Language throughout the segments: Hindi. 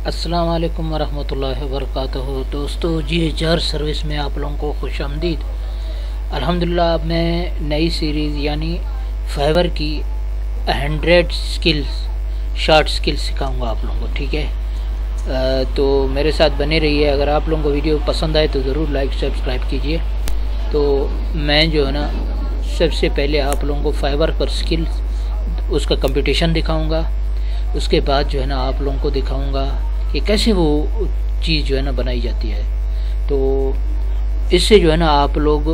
अस्सलाम वालेकुम वरहमतुल्लाहि वबरकातुहू। दोस्तों जी जार सर्विस में आप लोगों को खुशामदीद। अल्हम्दुलिल्लाह अब मैं नई सीरीज़ यानी फाइवर की 100 स्किल्स शॉर्ट स्किल्स सिखाऊंगा आप लोगों को, ठीक है। तो मेरे साथ बने रहिए। अगर आप लोगों को वीडियो पसंद आए तो ज़रूर लाइक सब्सक्राइब कीजिए। तो मैं जो है ना सबसे पहले आप लोगों को फाइवर पर स्किल्स उसका कंपटीशन दिखाऊंगा। उसके बाद जो है ना आप लोगों को दिखाऊंगा कि कैसे वो चीज़ जो है ना बनाई जाती है। तो इससे जो है ना आप लोग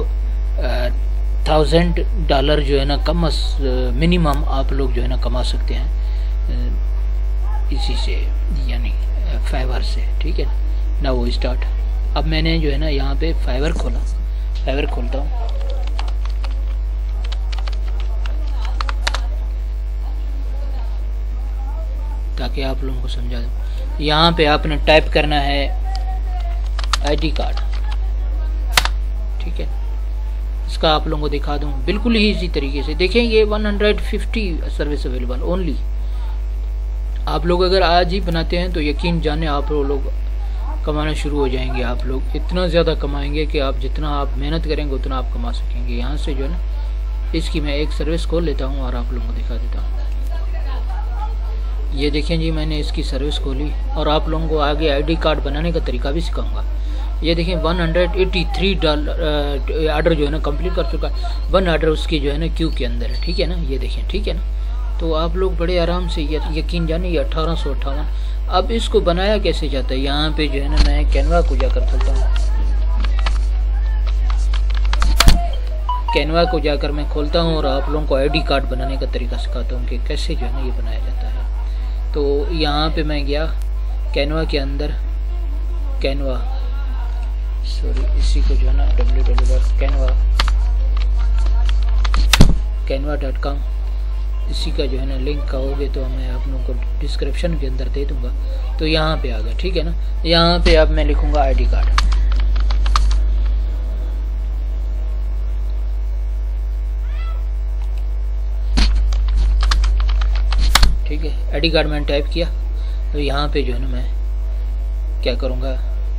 $1000 जो है ना मिनिमम आप लोग जो है ना कमा सकते हैं इसी से, यानी फाइवर से, ठीक है ना। वो स्टार्ट अब मैंने जो है ना यहाँ पे फाइवर खोलता हूँ ताकि आप लोगों को समझा दूँ। यहाँ पे आपने टाइप करना है आईडी कार्ड, ठीक है। इसका आप लोगों को दिखा दूँ बिल्कुल ही इसी तरीके से। देखें ये 150 सर्विस अवेलेबल ओनली। आप लोग अगर आज ही बनाते हैं तो यकीन जाने आप लोग कमाना शुरू हो जाएंगे। आप लोग इतना ज़्यादा कमाएंगे कि आप जितना आप मेहनत करेंगे उतना आप कमा सकेंगे। यहाँ से जो है ना इसकी मैं एक सर्विस खोल लेता हूँ और आप लोगों को दिखा देता हूँ। ये देखें जी, मैंने इसकी सर्विस खोली और आप लोगों को आगे आईडी कार्ड बनाने का तरीका भी सिखाऊंगा। ये देखें $183 आर्डर जो है ना कंप्लीट कर चुका है। 1 आर्डर उसकी जो है ना क्यू के अंदर है, ठीक है ना। ये देखें, ठीक है ना। तो आप लोग बड़े आराम से यकीन जाने ये 1858। अब इसको बनाया कैसे जाता है, यहाँ पे जो है ना मैं कैनवा को जाकर खोलता हूँ। कैनवा को जाकर मैं खोलता हूँ और आप लोगों को आईडी कार्ड बनाने का तरीका सिखाता हूँ कि कैसे जो है ना ये बनाया जाता है। तो यहाँ पे मैं गया कैनवा के अंदर, इसी को जो है ना www.canva.com इसी का जो है ना लिंक कहोगे तो मैं आप लोगों को डिस्क्रिप्शन के अंदर दे दूंगा। तो यहाँ पे आ गया, ठीक है ना। यहाँ पे अब मैं लिखूंगा आईडी कार्ड, ठीक है। आईडी कार्ड मैंने टाइप किया। तो यहाँ पे जो है ना मैं क्या करूँगा,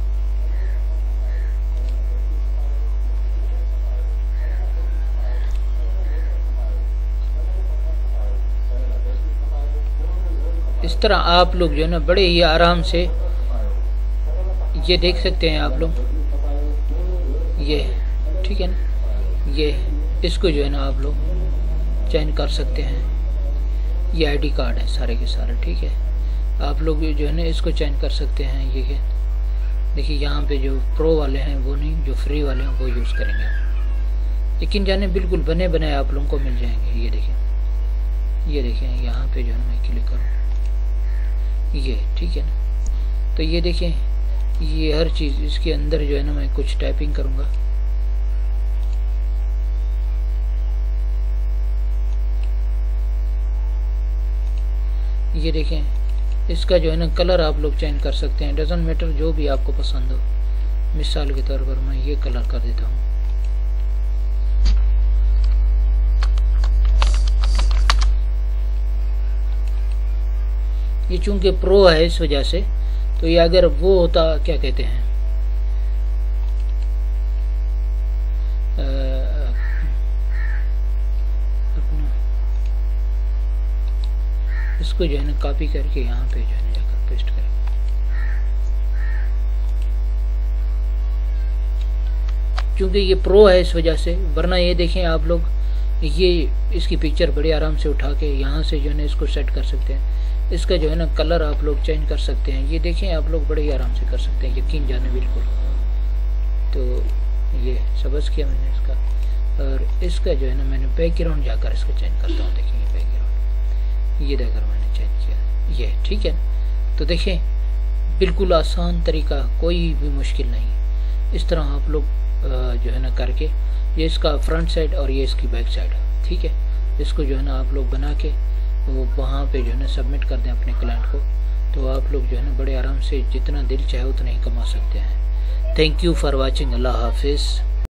इस तरह आप लोग जो है ना बड़े ही आराम से ये देख सकते हैं आप लोग, ये ठीक है ना। ये इसको जो है ना आप लोग चेंज कर सकते हैं। ये आईडी कार्ड है सारे के सारे, ठीक है। आप लोग जो है ना इसको चेंज कर सकते हैं। ये देखिए यहाँ पे जो प्रो वाले हैं वो नहीं, जो फ्री वाले हैं वो यूज़ करेंगे। लेकिन जाने बिल्कुल बने बनाए आप लोगों को मिल जाएंगे। ये देखें यहाँ पे जो है मैं क्लिक करूँ, ये ठीक है ना। तो ये देखें ये हर चीज़ इसके अंदर जो है ना मैं कुछ टाइपिंग करूँगा। ये देखें इसका जो है ना कलर आप लोग चेंज कर सकते हैं। डजंट मैटर, जो भी आपको पसंद हो। मिसाल के तौर पर मैं ये कलर कर देता हूँ। ये चूंकि प्रो है इस वजह से, तो ये अगर वो होता क्या कहते हैं इसको जो है ना कॉपी करके यहाँ पे जो है ना जाकर पेस्ट करें। क्योंकि ये प्रो है इस वजह से, वरना ये देखें आप लोग ये इसकी पिक्चर बड़े आराम से उठा के यहाँ से जो है ना इसको सेट कर सकते हैं। इसका जो है ना कलर आप लोग चेंज कर सकते हैं। ये देखें आप लोग बड़े ही आराम से कर सकते हैं, यकीन जाने बिल्कुल। तो ये समझ किया मैंने इसका। और इसका जो है ना मैंने बैकग्राउंड जाकर इसको चेंज करता हूँ। देखिए बैकग्राउंड ये देखकर मैंने चेंज किया, ये ठीक है। तो देखें बिल्कुल आसान तरीका, कोई भी मुश्किल नहीं। इस तरह आप लोग जो है ना करके, ये इसका फ्रंट साइड और ये इसकी बैक साइड, ठीक है। इसको जो है ना आप लोग बना के वो वहाँ पे जो है ना सबमिट कर दें अपने क्लाइंट को। तो आप लोग जो है ना बड़े आराम से जितना दिल चाहे उतना ही कमा सकते हैं। Thank you for watching. अल्लाह हाफिज़।